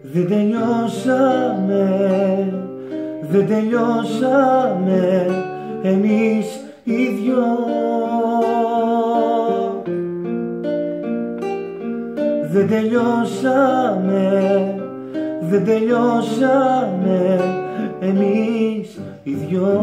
Δεν τελειώσαμε, δεν τελειώσαμε εμείς οι δυο. Δεν τελειώσαμε, δεν τελειώσαμε εμείς οι δυο.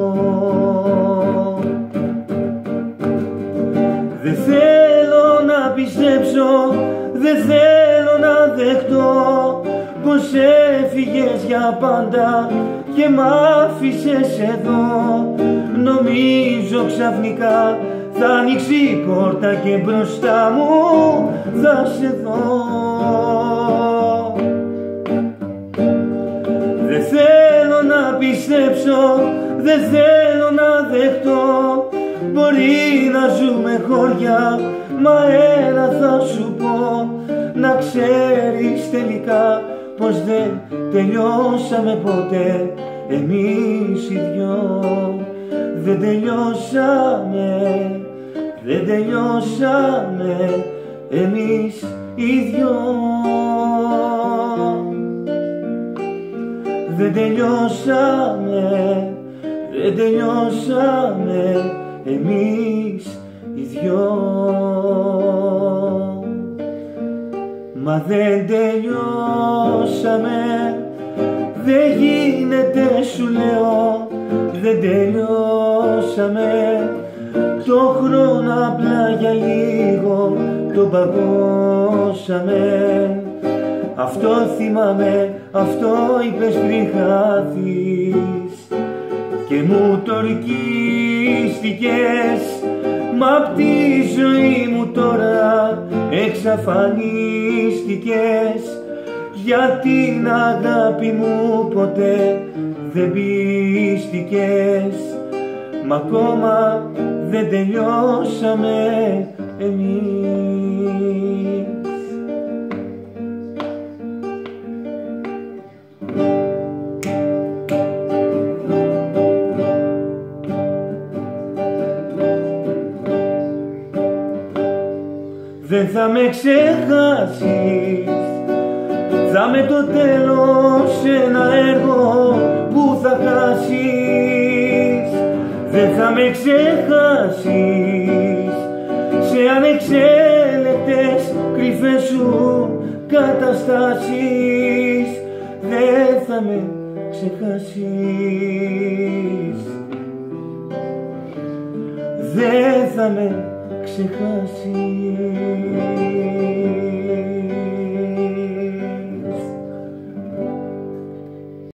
Δεν θέλω να πιστέψω, δεν θέλω να δεχτώ πως έφυγες για πάντα και μ' άφησες εδώ. Νομίζω ξαφνικά θα ανοίξει η πόρτα και μπροστά μου θα σε δω. Δεν θέλω να πιστέψω, δεν θέλω να δεχτώ. Μπορεί να ζούμε χώρια, μα ένα θα σου πω, να ξέρεις τελικά πως δεν τελειώσαμε ποτέ εμείς οι δυο. Δεν τελειώσαμε, δεν τελειώσαμε εμείς οι δυο. Δεν τελειώσαμε, δεν τελειώσαμε εμείς οι δυο. Μα δεν τελειώσαμε, δεν γίνεται σου λέω, δεν τελειώσαμε. Το χρόνο απλά για λίγο τον παγώσαμε. Αυτό θυμάμαι, αυτό είπες πριν χάθεις και μου το ορκίστηκες. Μα απ' τη ζωή μου τώρα εξαφανίστηκες. Για την αγάπη μου ποτέ δεν πίστηκες. Μα ακόμα δεν τελειώσαμε εμείς. Δεν θα με ξεχάσεις, θα με το τέλος ένα έργο που θα χάσεις. Δεν θα με ξεχάσεις σε ανεξέλεγκτες κρυφές σου καταστάσεις. Δεν θα με ξεχάσεις, δεν θα με ξεχάσεις.